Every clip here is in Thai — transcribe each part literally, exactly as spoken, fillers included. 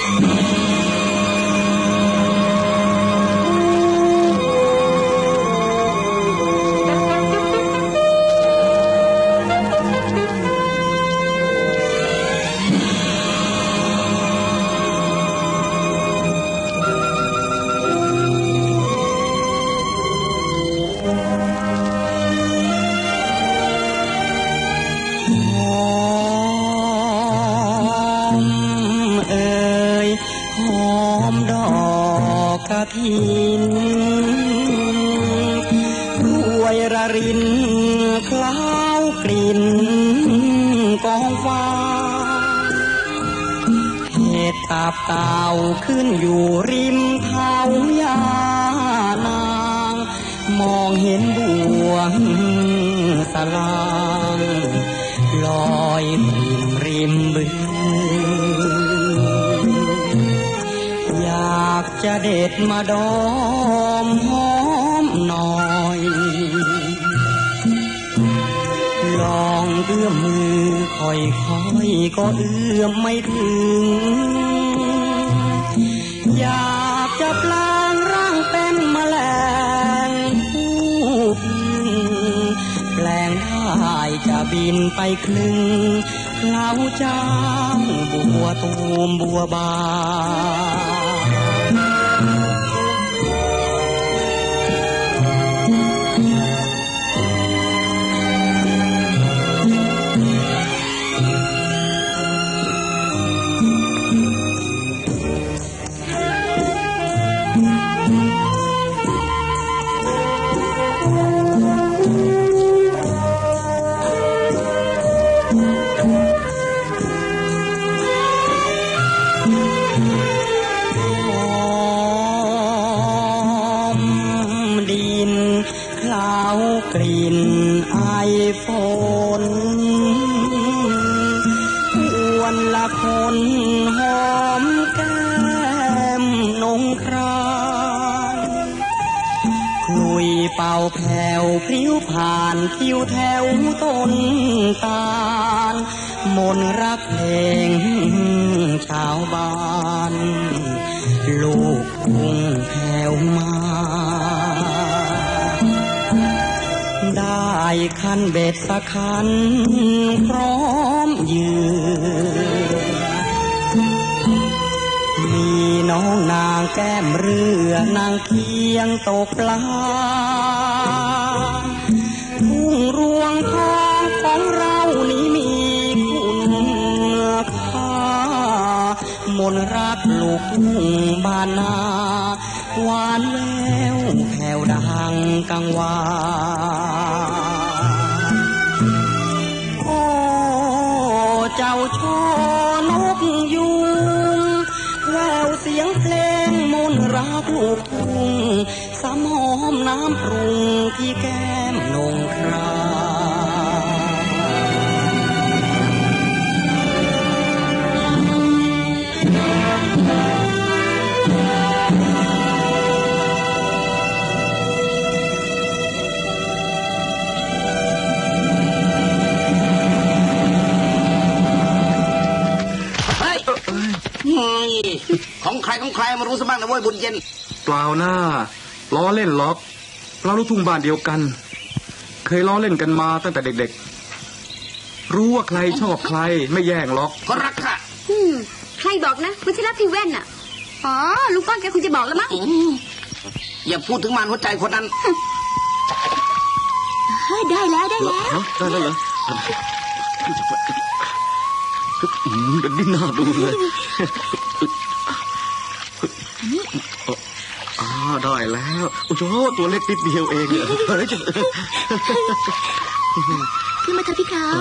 เต่าขึ้นอยู่ริมเท้ายานางมองเห็นบัวสลางลอยริมริมบึงอยากจะเด็ดมาดมหอมหน่อยลองเอื้อมมือค่อยๆก็เอื้อมไม่ถึงอยากจะแปลงร่างเป็นแมลงผู้พึ่งแปลงได้จะบินไปคลึงเคล้าจ้างบัวตูมบัวบานกลิ่นไอฝนวันละคนหอมแก้มนงครานคลุยเป่าแผ่วพลิ้วผ่านทิวแถวต้นตาลมนรักเพลงชาวบ้านลูกทุ่งแผ่วมาได้คันเบ็ดสักคันพร้อมยืนมีน้องนางแก้มเรือนางเคียงตกปลาทุ่งรวงทองของเรานี้มีคุณค่ามนรักลูกทุ่งบ้านนาหวานแววแผ่วดังกังวานโอ้เจ้าช่อนกยุงแววเสียงเพลงมนรักลูกทุ่งสำหอมน้ำปรุงที่แก้มนงครของใครของใครมารู้ซะบ้างนะเว้ยบุญเย็นเปล่าหน้าล้อเล่นล็อกเราลูกทุ่งบ้านเดียวกันเคยล้อเล่นกันมาตั้งแต่เด็กๆรู้ว่าใครชอบใครไม่แย่งล็อกก็รักค่ะอืมใครบอกนะว่าฉันรักพี่แว่นอ่ะอ๋อลูกก้อนแกคงจะบอกแล้วมั้งอย่าพูดถึงมันหัวใจคนนั้นเฮ้ยได้แล้วได้แล้วได้แล้วเหรออืมเดี๋ยวดิ้นหน้าดูเลยอ่าได้แล้วโอ้โหตัวเล็กนิดเดียวเองเนี่ยขึ้นมาเถอะพี่ขาว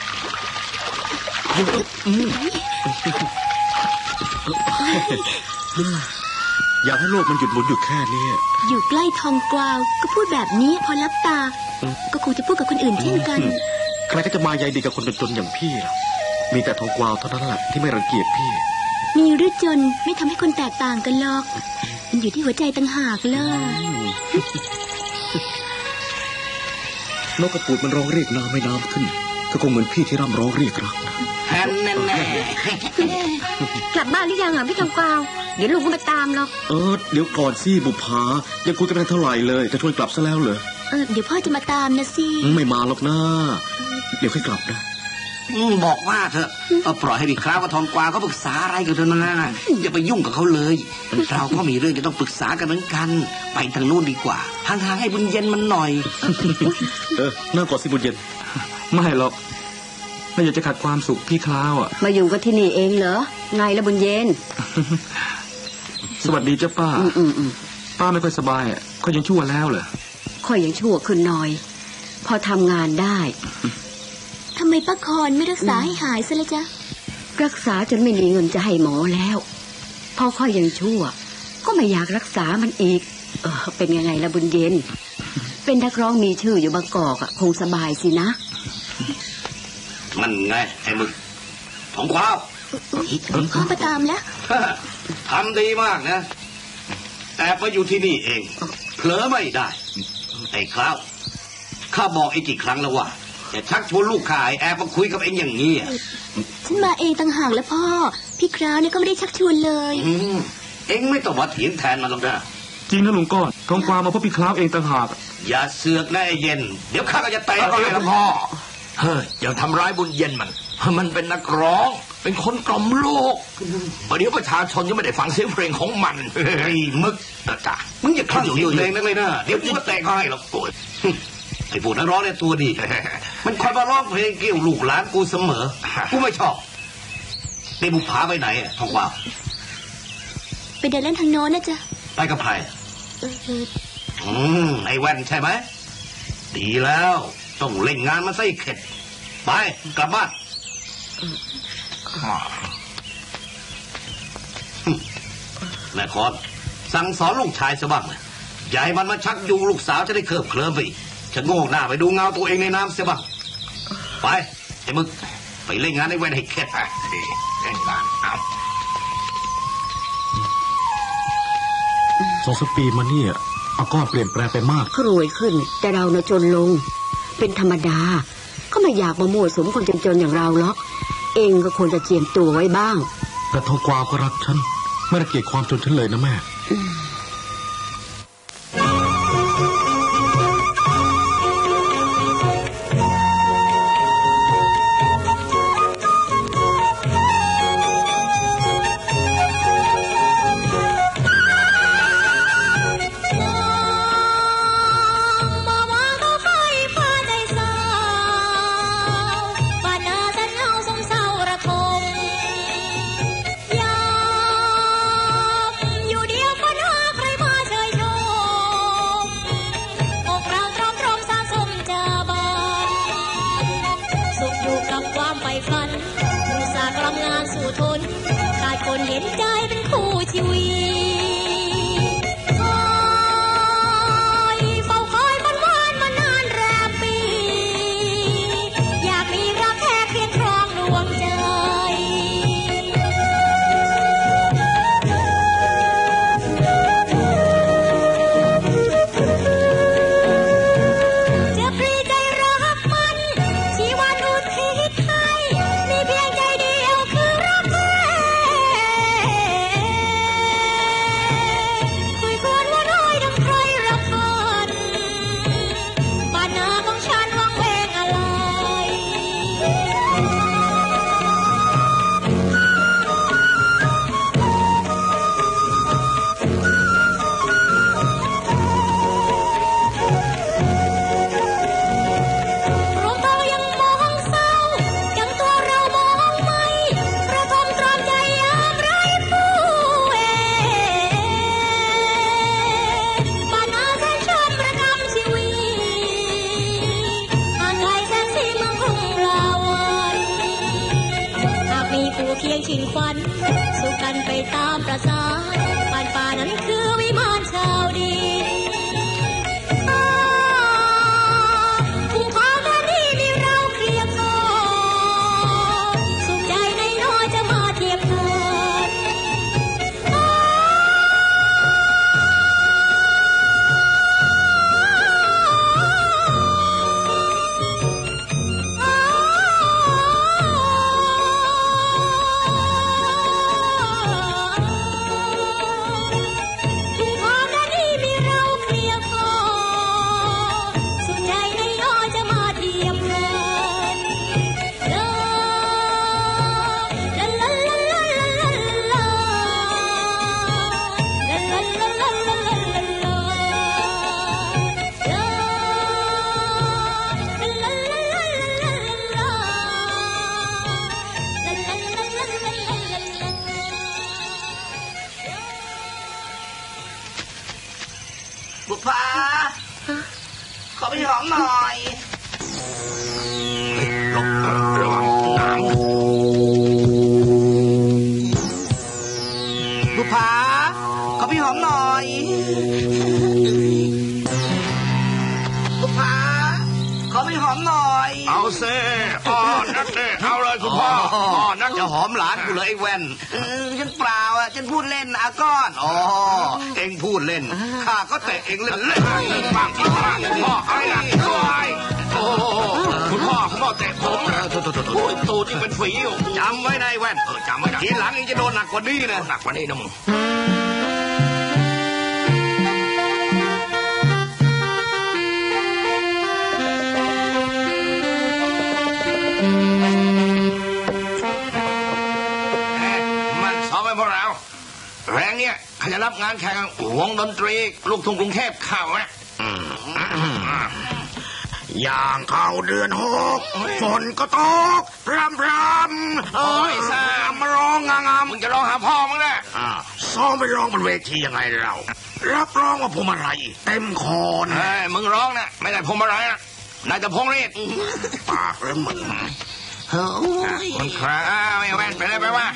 อยากให้โลกมันหยุดหมุนอยู่แค่นี้อยู่ใกล้ทองกวาวก็พูดแบบนี้พอลับตาก็คงจะพูดกับคนอื่นเช่นกันใครก็จะมาใยดีกับคนจนๆอย่างพี่ล่ะมีแต่ทองกวาวเท่านั้นแหละที่ไม่รังเกียจพี่มีหรือจนไม่ทำให้คนแตกต่างกันหรอกมันอยู่ที่หัวใจต่างหากเลยนกกระปูดมันร้องเรียกน้ำไม่น้ำขึ้นก็คงเหมือนพี่ที่ร่ำร้องเรียกรักแน่แน่แน่กลับบ้านหรือยังอ่ะพี่ทองกวาวเดี๋ยวลุงก็มาตามหรอกเออเดี๋ยวก่อนสิบุภายังคุยกันไม่เท่าไหร่เลยจะชวนกลับซะแล้วเหรอเออเดี๋ยวพ่อจะมาตามนะสิไม่มาหรอกนะเดี๋ยวค่อยกลับนะบอกว่าเถอะเอาปล่อยให้พี่คราวกับทองกวาวเขาปรึกษาอะไรกันเถอะนะอย่าไปยุ่งกับเขาเลยเราก็มีเรื่องจะต้องปรึกษากันเหมือนกันไปทางนู้นดีกว่าห่างๆให้บุญเย็นมันหน่อยเออนั่งก่อนสิบุญเย็นไม่หรอกไม่อยากจะขัดความสุขพี่คราวอ่ะมาอยู่ก็ที่นี่เองเหรอไงละบุญเย็นสวัสดีเจ้าป้าป้าไม่ค่อยสบายอ่ะเขายังชั่วแล้วเหรอค่อยยังชั่วขึ้นหน่อยพอทำงานได้ทำไมป้าคอนไม่รักษาให้หายซะเลยจ๊ะรักษาจนไม่มีเงินจะให้หมอแล้วพอค่อยยังชั่วก็ไม่อยากรักษามันอีกเออเป็นยังไงละบุญเย็นเป็นนักร้องมีชื่ออยู่บางกอกอ่ะคงสบายสินะมันไงไอ้มึงทองกวาวพ่อมาตามแล้วทำดีมากนะแต่ไปอยู่ที่นี่เองเผลอไม่ได้ไอ้คราวข้าบอกไอ้กี่ครั้งแล้วว่าจะชักชวนลูกขายแอบมาคุยกับเอ็งอย่างนี้ฉันมาเองต่างหากแล้วพ่อพี่คราวเนี่ยก็ไม่ได้ชักชวนเลยเอ็งไม่ต้องมาเถียงแทนมันหรอกนะจริงนะลุงก้อนทองกวาวมาพบพี่คราวเองต่างหากอย่าเสือกนะไอ้เย็นเดี๋ยวข้าก็จะเตะก็เลยละพ่อเฮ้ยอย่าทำร้ายบุญเย็นมันมันเป็นนักร้องเป็นคนกล่อมโลกเดี๋ยวประชาชนยังไม่ได้ฟังเสียงเพลงของมันไอ้มึกจ้ะมึงอย่าคลั่งอยู่เพลงนั่นเลยนะเดี๋ยวกูก็แตกให้หรอกโกรธไอ้พวกนักร้องเนี่ยตัวดีมันคอยมาร้องเพลงเกี่ยวลูกหลานกูเสมอกูไม่ชอบไอ้บุพผาไปไหนอ่ะทองกวาวไปเดินเล่นทางโน้นนะจ๊ะไปกับใครอืมไอ้แว่นใช่ไหมดีแล้วต้องเล่นงานมาซะอีกเข็ดไปกลับบ้านแม่คอนสั่งสอนลูกชายซะบ้างเลยอย่าให้มันมาชักจูงลูกสาวจะได้เคลิบเคลิ้มไปจะโง่หน้าไปดูเงาตัวเองในน้ำเสียบ้างไปไอ้มึกไปเล่นงานในแว่นให้เข็ดไปเล่นงานเอาสองสัปปีมาเนี่ยอาก้อนเปลี่ยนแปลงไปมากเขารวยขึ้นแต่เราเน่ะจนลงเป็นธรรมดาก็ไม่อยากมาโม่สมคนจนๆอย่างเราหรอกเองก็ควรจะเจียมตัวไว้บ้างแต่ทองกวาวก็รักฉันไม่รังเกียจความจนฉันเลยนะแม่พี่หอมหน่อยระวังน้ำบุภาขอพี่หอมหน่อยบุภาขอพี่หอมหน่อยเอาเซ่อ๋อนักเซ่เอาเลยคุณพ่ออ๋อนักจะหอมหลานกูเลยไอ้แว่นฉันเปล่าอ่ะฉันพูดเล่นอาก้อนอ๋อเอ็งพูดเล่นข้าก็เตะเอ็งเล่นเล่นบ้างอีกบ้างคุณพ่ออะไรนะโอ้คุณพ่อคุณพ่อเตะผมนะโอ้ยตูดนี่เป็นฝีอยู่จำไว้นายแว่นเออจำไว้ทีหลังเอ็งจะโดนหนักกว่านี้นะหนักกว่านี้นะมึงแรงเนี่ยเขาจะรับงานแข่งวงดนตรีลูกทุ่งกรุงเทพเข้านะอย่างเข้าเดือนหกฝนก็ตกพรำพรำโอ้ยสามมาร้องงามมึงจะร้องหาพ่อมึงนะซ้อมไปร้องบนเวทียังไงเรารับรองว่าพวงมาลัยเต็มคอนะมึงร้องนะไม่ได้พวงมาลัยนะนายจะพงเรศปากเริ่มมึงมันคราไม่แว่นไปเลยไปว่า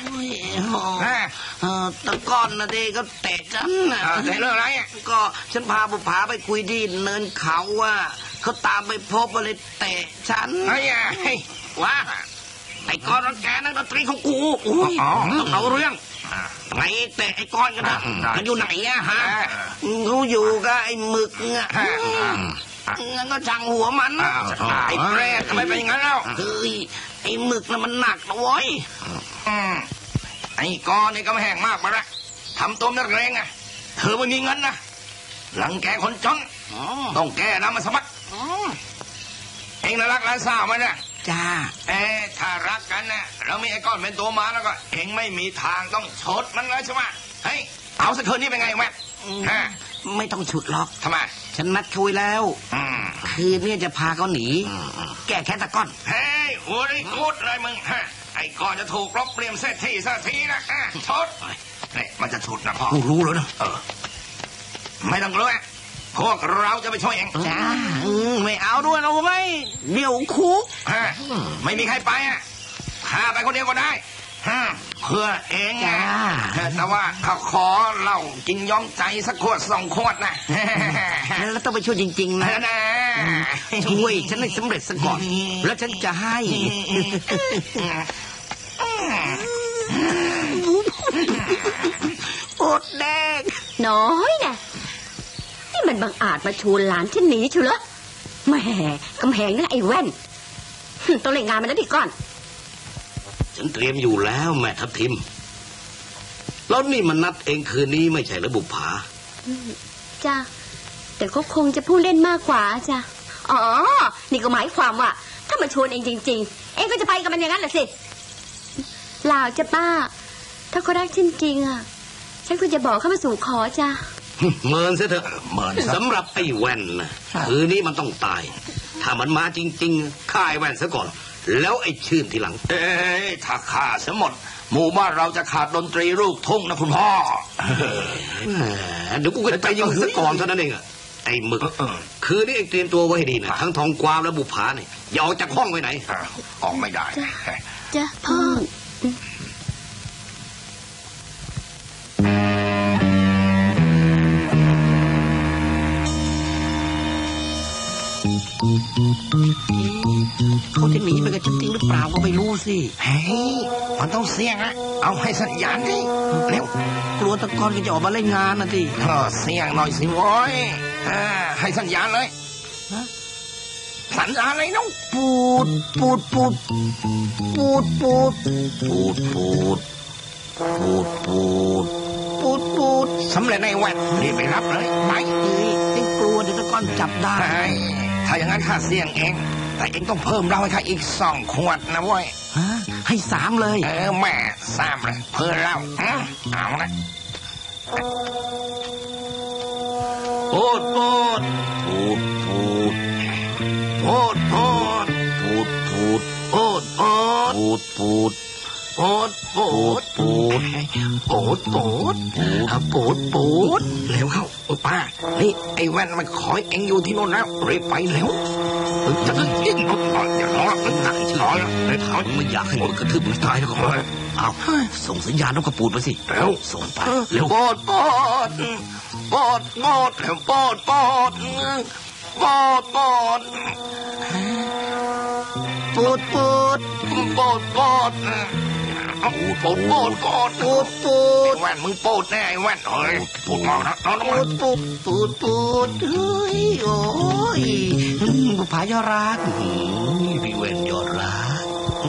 ตะก้อนนะทีก็เตะฉันนะเตะเรื่องอะไรก็ฉันพาบุภาไปคุยที่เนินเขาว่าเขาตามไปพบเลยเตะฉันไอ้ว่าไอ้ก้อนรังแกนักดนตรีของกูอุ้ยต้องเอาเรื่องไงเตะไอ้ก้อนกันนะมันอยู่ไหนอะฮะเขาอยู่กับไอ้หมึกเนี่ยงั้นก็ช่างหัวมันไอ้เปรตทำไมเป็นอย่างนั้นแล้วเฮ้ยไอ้หมึกน่ะมันหนักนะเว้ยไอ้ก้อนนี่ก็ไม่แห้งมากมาละทำตัวนักเลงไงเธอไม่มีเงินนะหลังแกคนจนต้องแกนำมาสมัครเองน่ารักร้านสาวมันเนี่ยจ้าเอ๊ะถ้ารักกันนะแล้วมีไอ้ก้อนเป็นตัวมาแล้วก็เองไม่มีทางต้องชดมันเลยใช่ไหมเฮ้ยเอาสักคืนนี้เป็นไงแม่ฮะไม่ต้องฉุดหรอกทำไมฉันนัดคุยแล้วคืนนี้จะพาเขาหนีแก้แค้นตะก้อนเฮ้ยโอ้ยกูดเลยมึงฮะไอ้ก้อนจะถูกลบเปลี่ยนเศรษฐีสักทีนะชดนี่มันจะฉุดนะพ่อรู้แล้วนะเออไม่ต้องกลัวพวกเราจะไปช่วยเองจ้าไม่เอาด้วยนะเว้ยเดี๋ยวคุกไม่มีใครไปอ่ะข้าไปคนเดียวก็ได้เพื่อเองไงแต่ว่าเขาขอเรากินย้อมใจสักขวดสองขวดนะแล้วต้องไปช่วยจริงๆนะช่วยฉันให้สำเร็จซะก่อนแล้วฉันจะให้อดแดงน้อยนะนี่มันบังอาจมาชวนหลานฉันหนีชัวร์เหรอแหมกำแพงนะไอ้แว่นต้องเล่นงานมันแล้วดิก่อนฉันเตรียมอยู่แล้วแม่ทัพทิมแล้วนี่มันนัดเองคืนนี้ไม่ใช่หรือบุปผาจ้ะแต่ก็คงจะพูดเล่นมากกว่าจ้ะอ๋อนี่ก็หมายความว่าถ้ามาชวนเองจริงๆเองก็จะไปกับมันอย่างนั้นแหละสิเปล่าจ้ะป้าถ้าเขารักฉันจริงอ่ะฉันควรจะบอกเขามาสู่ขอจ้ะเมินซะเถอะเมินสำหรับไอ้แว่นนะคืนนี้มันต้องตายถ้ามันมาจริงๆฆ่าไอ้แว่นซะก่อนแล้วไอ้ชื่นทีหลังเอ้ยถ้าฆ่าเสียหมดหมู่บ้านเราจะขาดดนตรีลูกทุ่งนะคุณพ่อเดี๋ยวกูก็ไปยิงซะก่อนเท่านั้นเองอะไอ้หมึกคืนนี้เองเตรียมตัวไว้ให้ดีนะทั้งทองกวาวและบุปผาเนี่ยอย่าออกจากห้องไปไหนออกไม่ได้จ้ะพ่อเขาจะหนีไปกับฉันจริงหรือเปล่าก็ไม่รู้สิเฮ้ยมันต้องเสี่ยงนะเอาให้สัญญาณดิเร็วกลัวตะกอนก็จะออกมาเล่นงานนะสิเสี่ยงหน่อยสิโว้ยให้สัญญาณเลยสัญญาณเลยน้องปูดปูดปูดปูดปูดปูดปูดปูดปูดปูดปูดสำเร็จในแว่นรีบไปรับเลยไปเอ้ยกลัวเดี๋ยวตะกอนจับได้ถ้าอย่างนั้นข้าเสี่ยงเองแต่เองต้องเพิ่มเราให้ข้าอีกสองขวดนะเว้ยให้สามเลยเออแม่สามเลยเพื่อเราเอานะพูดพูดพูดพูดพูดพูดพูดพูดพูดพูดพูดพูดพูดพูปูดปูดปูดปูดปูดปูดเร็วเข้าป้านี่ไอ้แว่นมันคอยเอ็งอยู่ที่โน่นแล้วรีบไปเร็วจะต้องยิงรถต่อยอย่ารอมันหนักชิร้อยแล้วไอ้เขาไม่อยากให้มันกระทืบมันตายแล้วก็เอาส่งสัญญาณนกกระปูดมาสิเร็วส่งไปเร็วปูดปูดปูดปูดเร็วปูดปูดปูดปูดปูดปูดปูดปูดปูดปูดปูดปูดปูดแว่นมึงปูดแน่แว่นเฮ้ยปูดมากนะนอนลงมาปูดปูดปูดเฮ้ยโอ้ยบุพายอรักพี่เว่นยอรัก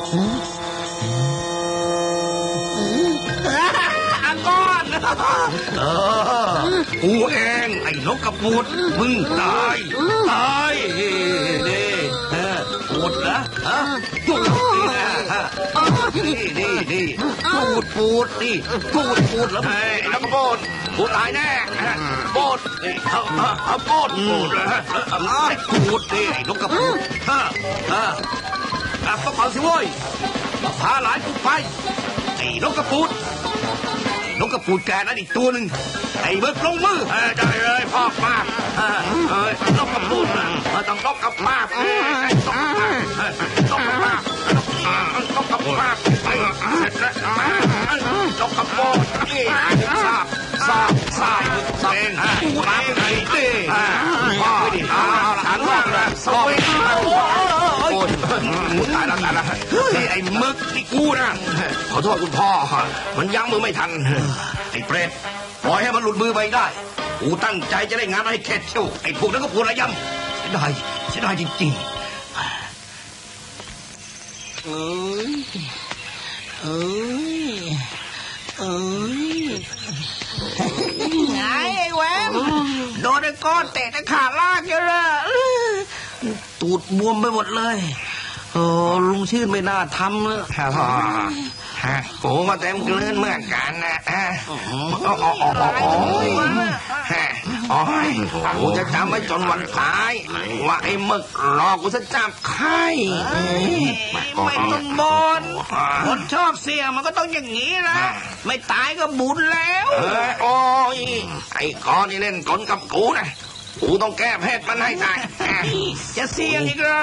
อาก้อนเออกูเองไอ้นกกระปูดมึงตายตายนี่ปูดนะฮะปูดนี่นี่นี่ปูดปูดนี่ปูดปูดแล้วไอ้แล้วก็ปูดปูดตายแน่ปูดเอาเอาปูดปูดเลยฮะปูดนี่ไอ้นกกระปูดฮะฮะอ่ะต้องฟังสิเว้ยพาหลานกูไปไอ้นกกระปูดนกกระปูดแกนั่นอีกตัวหนึ่งไอ้เบิกลงมือได้เลยพ่อป้าเอ้ยนกกระปูดต้องนกกระป้าต้องนกกระป้านกกระป้าเสร็จแล้วนกกระปูดนี่ทราบทราบทราบเองมาไอ้ตีพ่อเอาหลังว่างเลยสวยโอ้ยตายแล้วตายแล้วนี่ไอ้มึกที่กูนะขอโทษคุณพ่อมันยั้งมือไม่ทันไอ้เปรตปล่อยให้มันหลุดมือไปได้กูตั้งใจจะได้งานให้เข็ดเชียวไอ้พวกนั้นก็พูดระยำเสียดายเสียดายจริงๆเอ้ยเอ้ยเอ้ยไงไอ้แหวนโดนไอ้ก้อนเตะตะขาลากเยอะเลยตูดบวมไปหมดเลยโอ้ลุงชื่นไม่น่าทำเลยฮะกูก็เต็มกลืนเหมือนกันนะฮะโอ้โอ้ยฮะโอ้ยกูจะจำไว้จนวันตายว่าไอ้มึกหลอกกูจะจับไข่ไม่ต้องบนคนชอบเสียมันก็ต้องอย่างนี้นะไม่ตายก็บุญแล้วโอ้ยไอ้ก้อนนี่เล่นกลกับกูนะกูต้องแก้เพศมันให้ได้จะเสี่ยงอีกเหรอ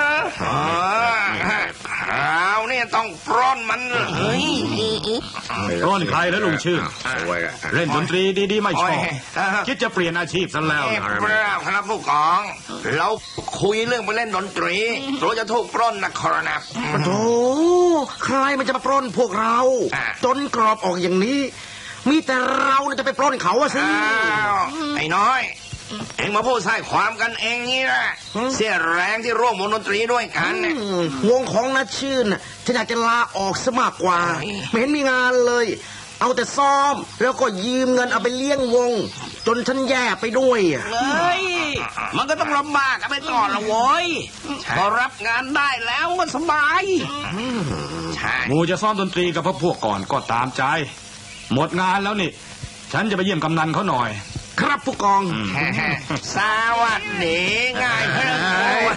เอาเนี่ยต้องปล้นมันเฮ้ยปล้นใครแล้วลุงชื่นเล่นดนตรีดีๆไม่ชอบคิดจะเปลี่ยนอาชีพซะแล้วเปล่าครับผู้กองเราคุยเรื่องไปเล่นดนตรีเราจะถูกปล้นนะครับโธ่ใครมันจะมาปล้นพวกเราจนกรอบออกอย่างนี้มีแต่เราจะไปปล้นเขาอะสิไอ้น้อยเอ็งมาพูดใส่ความกันเองนี่แหละเสียแรงที่ร่วมวงดนตรีด้วยกันเนี่ยวงของนัชชื่นฉันอยากจะลาออกซะมากกว่าไม่เห็นมีงานเลยเอาแต่ซ้อมแล้วก็ยืมเงินเอาไปเลี้ยงวงจนฉันแย่ไปด้วยเลยมันก็ต้องลำบากกันไปก่อนละโว้ยพอรับงานได้แล้วก็สบายหมูจะซ้อมดนตรีกับพวกก่อนก็ตามใจหมดงานแล้วนี่ฉันจะไปเยี่ยมกำนันเขาหน่อยครับผู้กองสวัสดีง่ายเพื่อน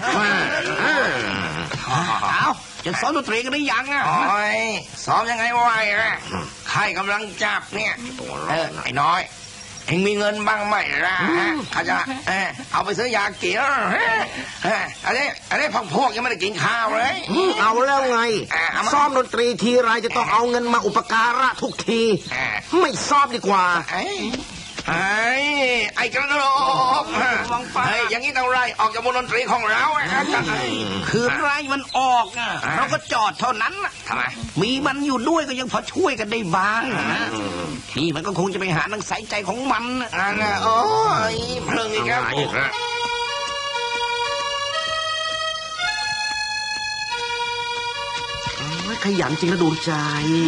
เอาจะซ้อมดนตรีกันได้ยังอ่ะโอ้ยซ้อมยังไงวะใครกำลังจับเนี่ยเออไอ้น้อยเอ็งมีเงินบ้างไหมล่ะเขาจะเอาไปซื้อยาเกี่ยวอะไรอะไรพังพวกยังไม่ได้กินข้าวเลยเอาแล้วไงซ้อมดนตรีทีไรจะต้องเอาเงินมาอุปการะทุกทีไม่ซ้อมดีกว่าไอ้ไอ้กระโดดไอ้อย่างนี้ต้องไล่ออกจากวงดนตรีของเราคือไล่มันออกอ่ะเราก็จอดเท่านั้นทำไมมีมันอยู่ด้วยก็ยังพอช่วยกันได้บ้างนี่มันก็คงจะไปหาหนังสายใจของมันอ่ะโอ้ยเพลิงอีกแล้วขยันจริงนะดวงใจ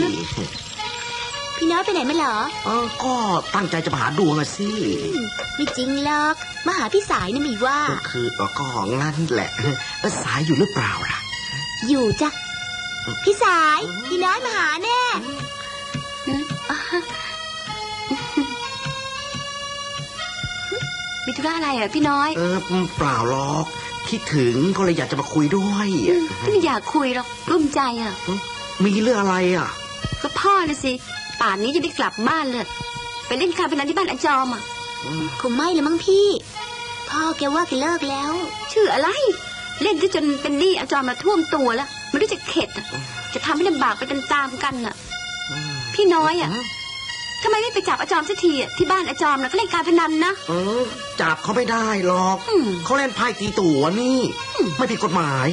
พี่น้อยไปไหนมาเหรอเออก็ตั้งใจจะมาหาดวงอะสิไม่จริงหรอกมาหาพี่สายนี่มีว่าก็คือก็งั้นแหละสายอยู่หรือเปล่าล่ะอยู่จ้ะพี่สายพี่น้อยมาหาแน่มีธุระอะไรอ่ะพี่น้อยเออเปล่าหรอกคิดถึงก็เลยอยากจะมาคุยด้วยไม่อยากคุยหรอกรุ่มใจอ่ะมีเรื่องอะไรอ่ะก็พ่อนะสิป่านนี้จะได้กลับบ้านเลยไปเล่นการพนันที่บ้านอาจอมอ่ะคงไม่เลยมั้งพี่พ่อแกว่าแกเลิกแล้วชื่ออะไรเล่นจนเป็นหนี้อาจอมมาท่วมตัวแล้วไม่รู้จะเข็ดจะทำให้ลำบากไปตามๆกันน่ะพี่น้อยอ่ะทำไมไม่ไปจับอาจอมสักทีที่บ้านอาจอมนะก็เล่นการพนันนะจับเขาไม่ได้หรอกเขาเล่นไพ่ตีตั๋วนี่ไม่ผิดกฎหมาย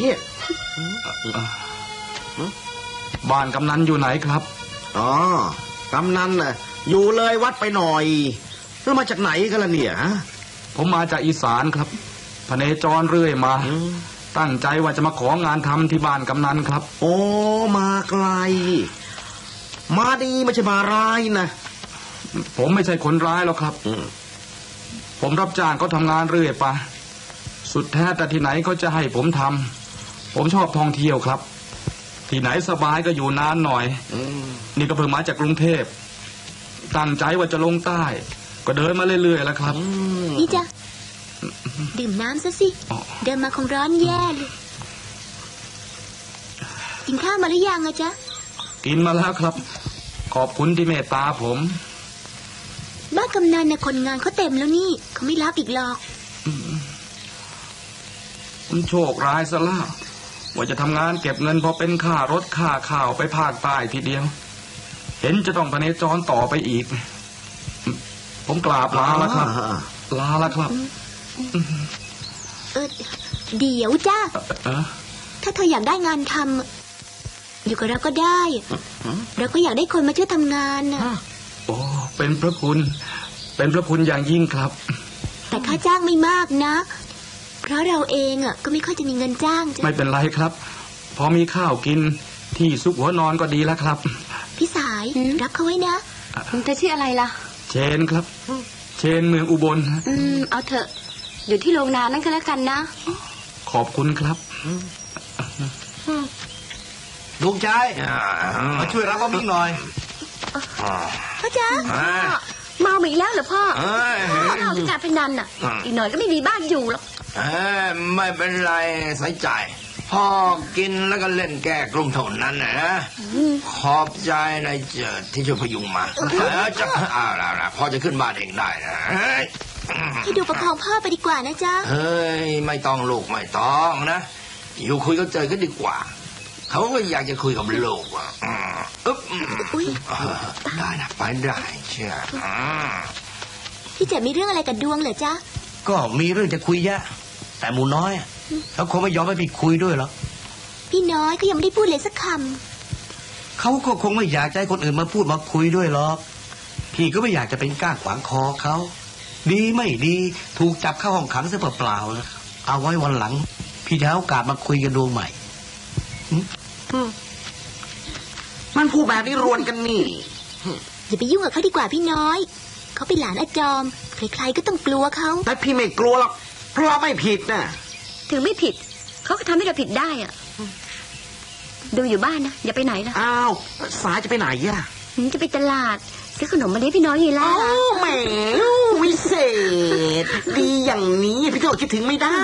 บ้านกำนันอยู่ไหนครับอ๋อกำนันน่ะอยู่เลยวัดไปหน่อยแล้วมาจากไหนกันล่ะเนี่ยผมมาจากอีสานครับพเนจรเรื่อยมาตั้งใจว่าจะมาของานทำที่บ้านกำนันครับโอ้มาไกลมาดีไม่ใช่มาร้ายนะผมไม่ใช่คนร้ายหรอกครับผมรับจ้างเขาทำงานเรื่อยไปสุดแท้แต่ที่ไหนเขาจะให้ผมทำผมชอบท่องเที่ยวครับที่ไหนสบายก็อยู่นานหน่อยนี่ก็เพิ่งมาจากกรุงเทพตั้งใจว่าจะลงใต้ก็เดินมาเรื่อยๆแล้วครับนี่จ้ะดื่มน้ำซะสิเดินมาคงร้อนแย่เลยกินข้าวมาหรือยังอะจ๊ะกินมาแล้วครับขอบคุณที่เมตตาผมบ้านกำนันเนี่ยคนงานเขาเต็มแล้วนี่เขาไม่รับอีกหรอกผมโชคร้ายซะแล้วว่าจะทำงานเก็บเงินพอเป็นค่ารถค่าข้าวไปภาคใต้ทีเดียวเห็นจะต้องพเนจรต่อไปอีกผมกราบลาแล้วครับลาแล้วครับเออเดี๋ยวจ้าถ้าเธออยากได้งานทำอยู่กับเราก็ได้เราก็อยากได้คนมาช่วยทำงานนะโอ้เป็นพระคุณเป็นพระคุณอย่างยิ่งครับแต่ค่าจ้างไม่มากนะเพราะเราเองอ่ะก็ไม่ค่อยจะมีเงินจ้างจ้ะไม่เป็นไรครับพอมีข้าวกินที่ซุกหัวนอนก็ดีแล้วครับพี่สายรับเขาไว้นะเธอชื่ออะไรล่ะเชนครับเชนเมืองอุบลอืมเอาเถอะอยู่ที่โรงนานั่นก็แล้วกันนะขอบคุณครับลุงใจมาช่วยรับเขามิ่งหน่อยพ่อจ๊ะเมาอีกแล้วเหรอพ่อพ่อเอาที่การพนันน่ะอีกหน่อยก็ไม่มีบ้านอยู่หรอกไม่เป็นไรใส่ใจพ่อกินแล้วก็เล่นแก้กลุ่มเท่านั้นนะขอบใจนายเจิดที่ช่วยพยุงมาจะเอาละพ่อจะขึ้นบ้านเองได้นะให้ดูประคองพ่อไปดีกว่านะจ๊ะเฮ้ยไม่ต้องลูกไม่ต้องนะอยู่คุยกับเจิดก็ดีกว่าเขาก็อยากจะคุยกับลูกอ่ะอึ๊บได้นะไปได้เชื่อพี่เจิดมีเรื่องอะไรกับดวงเหรอจ๊ะก็มีเรื่องจะคุยเยอะแต่หมูน้อยเขาคงไม่ยอมให้พี่คุยด้วยหรอกพี่น้อยก็ยังไม่ได้พูดเลยสักคำเขาก็คงไม่อยากให้คนอื่นมาพูดมาคุยด้วยหรอกพี่ก็ไม่อยากจะเป็นก้างขวางคอเขาดีไม่ดีถูกจับเข้าห้องขังซะเปล่าๆนะเอาไว้วันหลังพี่จะหาโอกาสมาคุยกันดวงใหม่มันพูดแบบนี้รวนกันนี่อย่าไปยุ่งกับเขาดีกว่าพี่น้อยเขาเป็นหลานอาจอมใครๆก็ต้องกลัวเขาแต่พี่ไม่กลัวหรอกเพราะไม่ผิดนะถึงไม่ผิดเขาก็ทำให้เราผิดได้อ่ะดูอยู่บ้านนะอย่าไปไหนนะอ้าวสายจะไปไหนอ่ะจะไปตลาดซื้อขนมมาเลี้ยงพี่น้อยอยู่แล้วแหมวิเศษดีอย่างนี้พี่ก็คิดถึงไม่ได้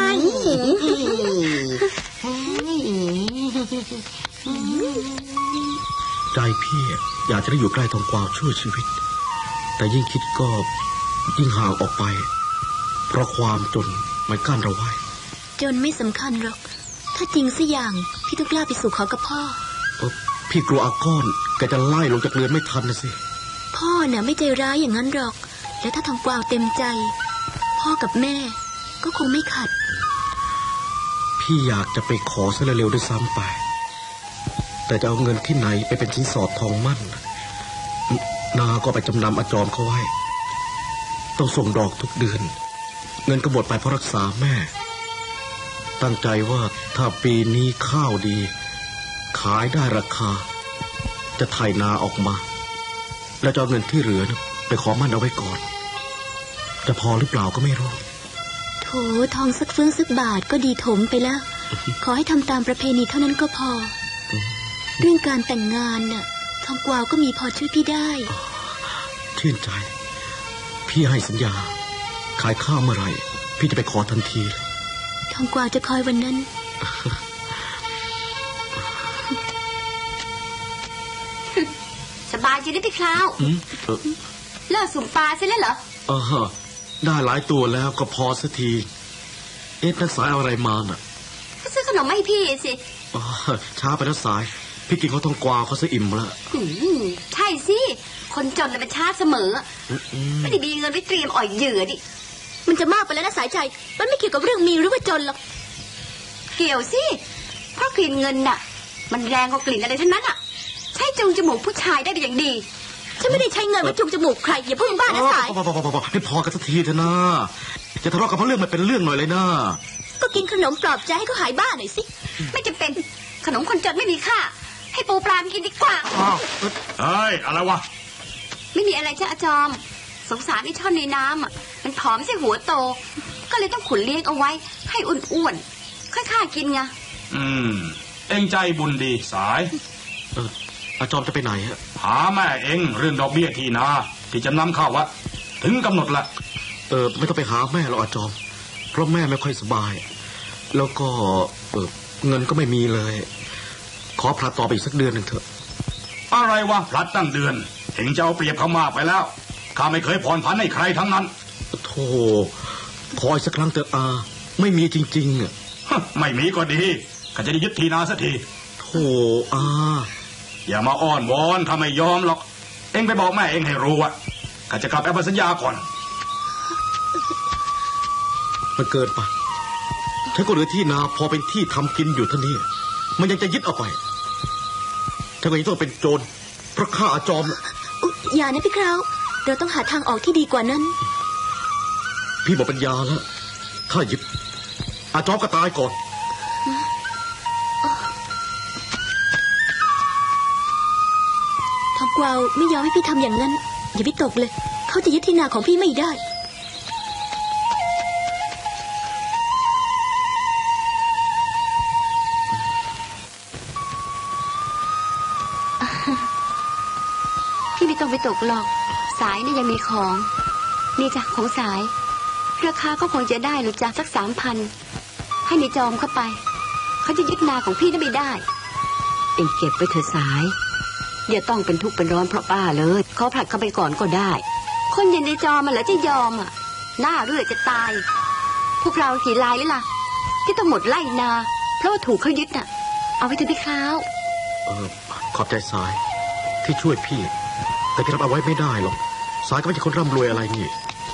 ใจพี่อยากจะได้อยู่ใกล้ทองกวาวช่วยชีวิตแต่ยิ่งคิดก็ยิ่งห่างออกไปเพราะความจนมันกั้นเราไว้จนไม่สำคัญหรอกถ้าจริงสักอย่างพี่ต้องกล้าไปสู่เขากับพ่อพี่กลัวอาก้อนแกจะไล่ลงจากเรือนไม่ทันนะสิพ่อเนี่ยไม่ใจร้ายอย่างนั้นหรอกและถ้าทองกวาวเต็มใจพ่อกับแม่ก็คงไม่ขัดพี่อยากจะไปขอซะเร็วๆด้วยซ้ำไปแต่จะเอาเงินที่ไหนไปเป็นชิ้นสอดทองมั่นนาก็ไปจำนำอาจอมเขาไว้ต้องส่งดอกทุกเดือนเงินก็หมดไปเพราะรักษาแม่ตั้งใจว่าถ้าปีนี้ข้าวดีขายได้ราคาจะไถนาออกมาแล้วจะเอาเงินที่เหลือไปขอมั่นเอาไว้ก่อนจะพอหรือเปล่าก็ไม่รู้โถทองสักเฟื่องสักบาทก็ดีถมไปแล้ว ขอให้ทำตามประเพณีเท่านั้นก็พอเรื่องการแต่งงานน่ะทองกวาวก็มีพอช่วยพี่ได้ชื่นใจพี่ให้สัญญาขายข้าวเมื่อไหร่พี่จะไปขอทันทีเลยทองกวาวจะคอยวันนั้นจริงได้พี่คราวเลิกสุ่มปลาใช่แล้วเหรอเออได้หลายตัวแล้วก็พอสักทีเอ๊ะนักสายเอาอะไรมาน่ะก็ซื้อขนมให้พี่สิช้าไปแล้วสายพี่กินเขาทองกวาวเขาซะอิ่มแล้วใช่สิคนจนเป็นช้าเสมอไม่ได้มีเงินไปเตรียมอ่อยเหยื่อดิมันจะมากไปแล้วนะสายใจมันไม่เกี่ยวกับเรื่องมีหรือว่าจนหรอกเกี่ยวสิเพราะกลิ่นเงินน่ะมันแรงกว่ากลิ่นอะไรทั้งนั้นอ่ะใช้จูงจมูกผู้ชายได้เป็นอย่างดีฉันไม่ได้ใช้เงินมาจูงจมูกใครอย่าพึ่งบ้านะสายพอพอพอพอให้พอกันสักทีเถอะนะจะทะเลาะกันเพราะเรื่องมันเป็นเรื่องหน่อยเลยนะก็กินขนมปลอบใจให้เขาหายบ้าหน่อยสิไม่จำเป็นขนมคนจนไม่มีค่าให้ปูปลากินดีกว่าอ้าวเฮ้ยอะไรวะไม่มีอะไรจ้ะอาจอมสงสารไอ้ช่อนในน้ำอ่ะมันผอมใช่หัวโตก็เลยต้องขุนเลี้ยงเอาไว้ให้อ้วนๆค่อยๆกินไงอืมเอ็งใจบุญดีสายเอออาจอมจะไปไหนฮะหาแม่เอ็งเรื่องดอกเบี้ยที่นาที่จำนำเข้าวะถึงกำหนดละเออไม่ต้องไปหาแม่หรอกอาจอมเพราะแม่ไม่ค่อยสบายแล้วก็เออเงินก็ไม่มีเลยขอพลัดต่อไปอีกสักเดือนหนึ่งเถอะอะไรวะพลัดตั้งเดือนเอ็งจะเอาเปรียบเขามากไปแล้วข้าไม่เคยผ่อนผันให้ใครทั้งนั้นโธ่ขออีกสักครั้งเถอะอาไม่มีจริงๆอ่ะไม่มีก็ดีข้าจะได้ยึดที่นาสักทีโธ่อาอย่ามาอ้อนวอนข้าไม่ยอมหรอกเอ็งไปบอกแม่เอ็งให้รู้ว่าข้าจะกลับไปสัญญาก่อนมันเกินไปฉันก็เหลือที่นาพอเป็นที่ทำกินอยู่ท่านี้มันยังจะยึดเอาไปถ้าก็ยังต้องเป็นโจรเพราะข้าอาจอมอย่านะพี่คราวเราต้องหาทางออกที่ดีกว่านั้นพี่บอกปัญญาแล้วถ้ายึดอาจอมก็ตายก่อนทองกวาวไม่ยอมให้พี่ทำอย่างนั้นอย่าไปตกเลยเขาจะยึดที่นาของพี่ไม่ได้พี่ไม่ต้องไปตกหรอกสายนี่ยังมีของนี่จ้ะของสายราคาก็คงจะได้หรือจ้ะสักสามพันให้ในจอมเข้าไปเขาจะยึดนาของพี่ได้ไม่ได้เอ็งเก็บไปเถอะสายอย่าต้องเป็นทุกข์เป็นร้อนเพราะป้าเลยเขาผลัดเข้าไปก่อนก็ได้คนอย่างในจอมมันเหรอจะยอมอ่ะหน้าเรื่อยจะตายพวกเราขี่ลายหรือล่ะที่ต้องหมดไร่นาเพราะว่าถูกเขายึดน่ะเอาไว้เถอะพี่คราวเออขอบใจสายที่ช่วยพี่แต่พี่รับเอาไว้ไม่ได้หรอกสายก็ไม่ใช่คนร่ำรวยอะไรนี่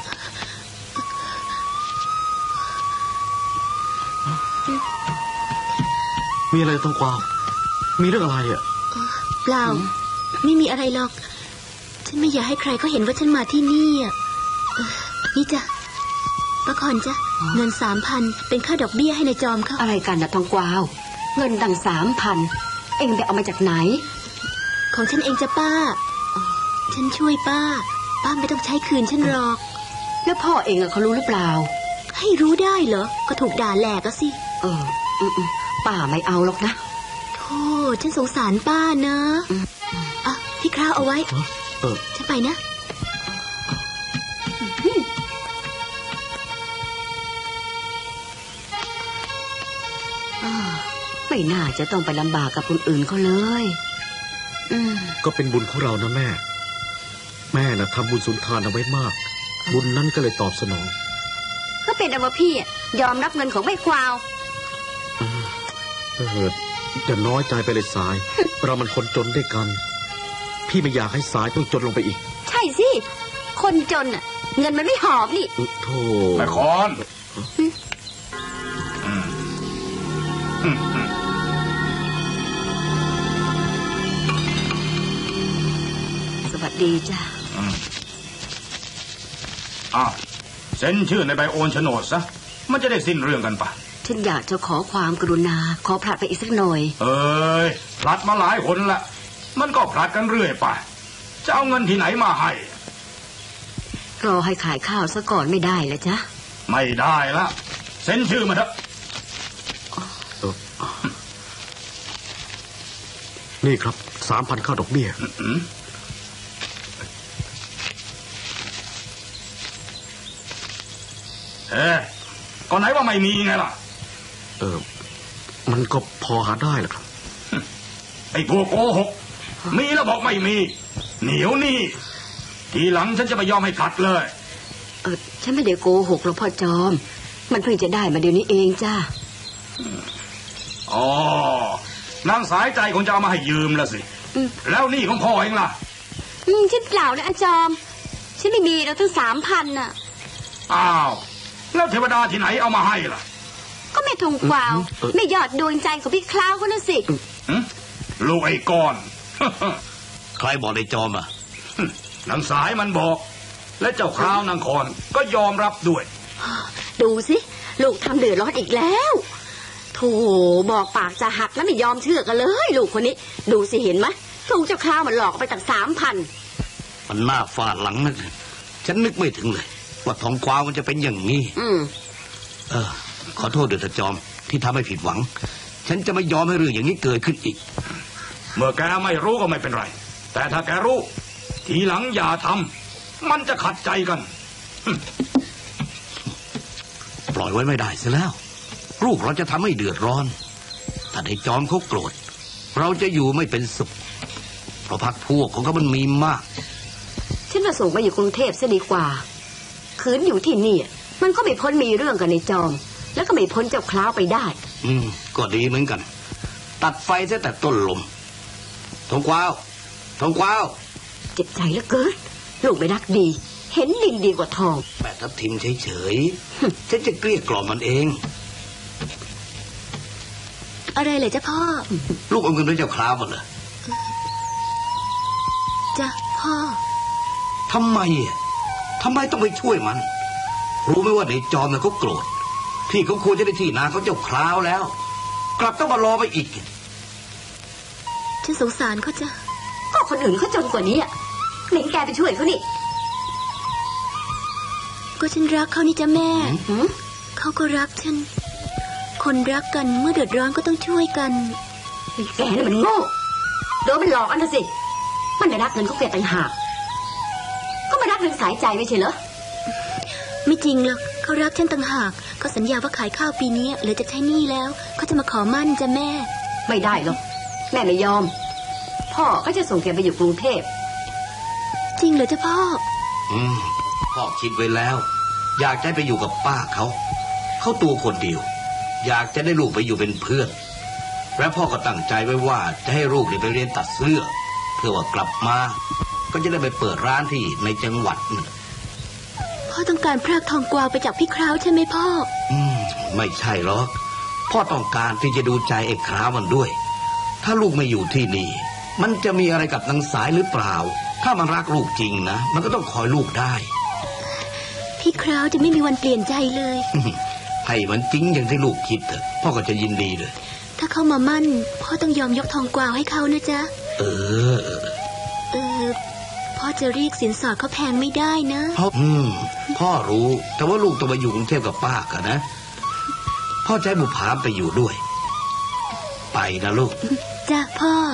มีอะไรต้องกวาวมีเรื่องอะไรอ่ะเปล่าไม่มีอะไรหรอกฉันไม่อยากให้ใครเขาเห็นว่าฉันมาที่นี่อ่ะนี่จ้ะป้าคอนจ้ะเงินสามพันเป็นค่าดอกเบี้ยให้ในจอมเขาอะไรกันนะทองกวาวเงินตั้งสามพันเอ็งไปเอามาจากไหนของฉันเองจ้ะป้าฉันช่วยป้าป้าไม่ต้องใช้คืนฉันหรอกแล้วพ่อเองเขารู้หรือเปล่าให้รู้ได้เหรอก็ถูกด่าแหลกก็สิเออป้าไม่เอาหรอกนะโธ่ฉันสงสารป้านะอ่ะพี่คราวเอาไว้เออฉันไปนะไม่น่าจะต้องไปลำบากกับคนอื่นเขาเลยก็เป็นบุญของเรานะแม่แม่น่ะทำบุญสุนทานเอาไว้มากบุญนั้นก็เลยตอบสนองก็เป็นเอาว่าพี่ยอมรับเงินของแม่ควาวเออจะน้อยใจไปเลยสายเรามันคนจนด้วยกันพี่ไม่อยากให้สายต้องจนลงไปอีกใช่สิคนจนอ่ะเงินมันไม่หอบนี่โธ่แม่คอนสวัสดีจ้ะอ้าวเซ็นชื่อในใบโอนโฉนดซะมันจะได้สิ้นเรื่องกันปะฉันอยากจะขอความกรุณาขอผลัดไปอีกสักหน่อยเอ้ยผลัดมาหลายคนละมันก็ผลัดกันเรื่อยไปจะเอาเงินที่ไหนมาให้รอให้ขายข้าวซะก่อนไม่ได้แล้วจ๊ะไม่ได้ละเซ็นชื่อมาเถอะนี่ครับสามพันค่าดอกเบี้ยเอ๊ะก็ไหนว่าไม่มีไงล่ะเออมันก็พอหาได้แหละครับไอ้พวกโกหกมีแล้วบอกไม่มีเหนียวนี่ทีหลังฉันจะไม่ยอมให้กัดเลยเออฉันไม่ได้โกหกหรอกพ่อจอมมันเพิ่งจะได้มาเดี๋ยวนี้เองจ้าอ๋อนางสายใจคงจะเอามาให้ยืมละสิแล้วนี่ของพ่อเองล่ะอืมฉันเปล่านะอาจอมฉันไม่มีเราทั้งสามพันน่ะอ้าวแล้วเทวดาที่ไหนเอามาให้ล่ะก็แม่ทงกวาวไม่ยอดดวงใจของพี่คล้าวเขาน่ะสิลูกไอ้ก้อนใครบอกในจอมอ่ะนางสายมันบอกและเจ้าคราวนางคอนก็ยอมรับด้วยดูสิลูกทำเดือดร้อนอีกแล้วโธ่บอกปากจะหักแล้วไม่ยอมเชื่อกันเลยลูกคนนี้ดูสิเห็นไหมถูกเจ้าคราวมันหลอกไปตั้งสามพันมันหน้าฟาดหลังนะฉันนึกไม่ถึงเลยว่าทองกวาวมันจะเป็นอย่างนี้อืมเออขอโทษเดือดจอมที่ทำให้ผิดหวังฉันจะไม่ยอมให้เรื่องอย่างนี้เกิดขึ้นอีกเมื่อแกไม่รู้ก็ไม่เป็นไรแต่ถ้าแกรู้ทีหลังอย่าทำมันจะขัดใจกันปล่อยไว้ไม่ได้เสียแล้วลูกเราจะทำให้เดือดร้อนถ้าได้จอมเขาโกรธเราจะอยู่ไม่เป็นสุขเพราะพรรคพวกของเขามันมีมากฉันมาส่งมาอยู่กรุงเทพซะดีกว่าคืนอยู่ที่นี่มันก็ไม่พ้นมีเรื่องกันในจอมแล้วก็ไม่พ้นเจ้าคล้าวไปได้อืมก็ดีเหมือนกันตัดไฟซะแต่ต้นลมทองกวาวทองกวาวเจ็บใจเหลือเกินลูกไม่รักดีเห็นดินดีกว่าทองแม่ทับทิมเฉยๆฉันจะเกลี้ยกล่อมมันเองอะไรเลยจ้ะพ่อลูกเอาเงินด้วยเจ้าคราวมันเหรอจ้ะพ่อทำไมทำไมต้องไปช่วยมันรู้ไหมว่าในจอมเนี่ยเขาโกรธที่เขาควรจะได้ที่นาเขาเจ้าคราวแล้วกลับต้องมารอไปอีกฉันสงสารเขาจ้ะก็คนอื่นเขาจนกว่านี้อ่ะเห็นแกไปช่วยเขานี่ก็ฉันรักเขานี่จ้ะแม่เขาก็รักฉันคนรักกันเมื่อเดือดร้อนก็ต้องช่วยกันแกนี่มันโง่โดนมันหลอกอันนั้นสิมันไม่รักเงินเขาแกต่างหากก็ไม่รักเงินสายใจไม่ใช่เหรอไม่จริงหรอกเขารักฉันต่างหากเขาสัญญาว่าขายข้าวปีนี้เหลือจะใช้หนี้แล้วเขาจะมาขอมั่นจ้ะแม่ไม่ได้หรอกแม่ไม่ยอมพ่อก็จะส่งแกไปอยู่กรุงเทพจริงเหรอจ้ะพ่ออืมพ่อคิดไว้แล้วอยากจะไปอยู่กับป้าเขาเขาตัวคนเดียวอยากจะได้ลูกไปอยู่เป็นเพื่อนและพ่อก็ตั้งใจไว้ว่าจะให้ลูกไปเรียนตัดเสื้อเพื่อว่ากลับมาก็จะได้ไปเปิดร้านที่ในจังหวัดพ่อต้องการพรากทองกวาวไปจากพี่คราวใช่ไหมพ่ออืมไม่ใช่หรอกพ่อต้องการที่จะดูใจไอ้คราวมันด้วยถ้าลูกไม่อยู่ที่นี่มันจะมีอะไรกับนางสายหรือเปล่าถ้ามันรักลูกจริงนะมันก็ต้องคอยลูกได้พี่คราวจะไม่มีวันเปลี่ยนใจเลยให้มันจริงอย่างที่ลูกคิดเถอะพ่อก็จะยินดีเลยถ้าเขามามั่นพ่อต้องยอมยกทองกวาวให้เขานะจ๊ะเออเออพ่อจะเรียกสินสอดเขาแพงไม่ได้นะพ่ออืมพ่อรู้แต่ว่าลูกต้องมาอยู่กรุงเทพกับป้ากันนะพ่อจะให้บุภาไปอยู่ด้วยไปนะลูกจ้ะพ่อ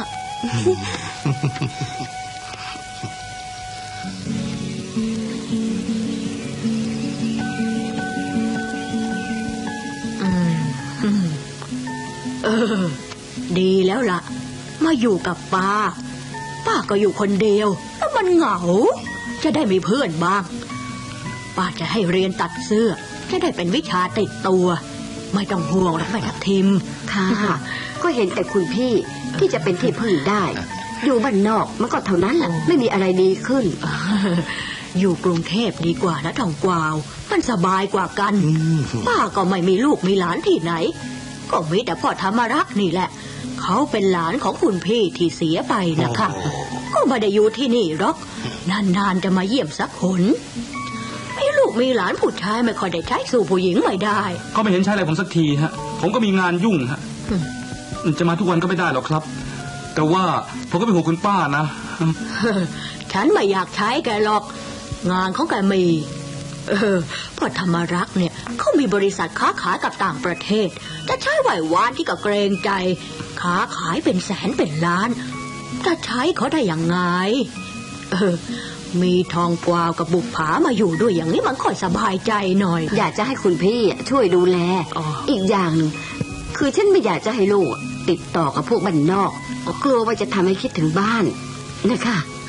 เออดีแล้วล่ะมาอยู่กับป้าป้าก็อยู่คนเดียวแล้วมันเหงาจะได้มีเพื่อนบ้างป้าจะให้เรียนตัดเสื้อจะได้เป็นวิชาติดตัวไม่ต้องห่วงหรอกแม่ทับทิมค่ะก็เห็นแต่คุณพี่ที่จะเป็นที่พึ่งได้อยู่บ้านนอกมันก็เท่านั้นแหละไม่มีอะไรดีขึ้นอยู่กรุงเทพดีกว่านะทองกวาวมันสบายกว่ากันป้าก็ไม่มีลูกมีหลานที่ไหนก็มีแต่พ่อธรรมรักษ์นี่แหละเขาเป็นหลานของคุณพี่ที่เสียไปนะคะก็ไม่ได้อยู่ที่นี่หรอกนานๆจะมาเยี่ยมสักคนมีลูกมีหลานผู้ชายไม่ค่อยได้ใช้สู่ผู้หญิงไม่ได้ก็ไม่เห็นใช่อะไรผมสักทีฮะผมก็มีงานยุ่งฮะจะมาทุกวันก็ไม่ได้หรอกครับแต่ว่าผมก็เป็นห่วงคุณป้านะฉันไม่อยากใช้แกหรอกงานของแกมีเออพ่อธรรมรักษ์เนี่ยเขามีบริษัทค้าขายกับต่างประเทศจะใช้ไหววานที่กับเกรงใจค้าขายเป็นแสนเป็นล้านจะใช้เขาได้อย่างไงเออมีทองกวาวกับบุปผามาอยู่ด้วยอย่างนี้มันค่อยสบายใจหน่อยอยากจะให้คุณพี่ช่วยดูแล อ, อีกอย่างหนึ่งคือฉันไม่อยากจะให้ลูกติดต่อกับพวกบ้านนอกกลัวว่าจะทำให้คิดถึงบ้านนะคะ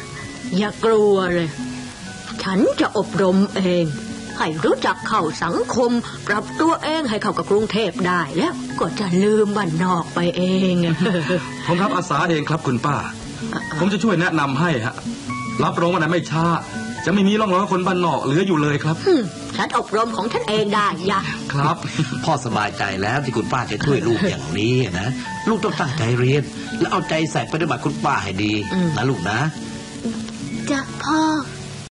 อย่ากลัวเลยฉันจะอบรมเองให้รู้จักเข้าสังคมปรับตัวเองให้เข้ากับกรุงเทพได้แล้วก็จะลืมบ้านนอกไปเองผมรับอาสาเองครับคุณป้าผมจะช่วยแนะนำให้ฮะรับรองว่าไม่ช้าจะไม่มีร่องรอยคนบ้านนอกเหลืออยู่เลยครับฉันอบรมของฉันเองได้ยะครับพ่อสบายใจแล้วที่คุณป้าจะช่วยลูกอย่างนี้นะลูกต้องตั้งใจเรียนและเอาใจใส่ปฏิบัติคุณป้าให้ดีนะลูกนะจ้ะพ่อ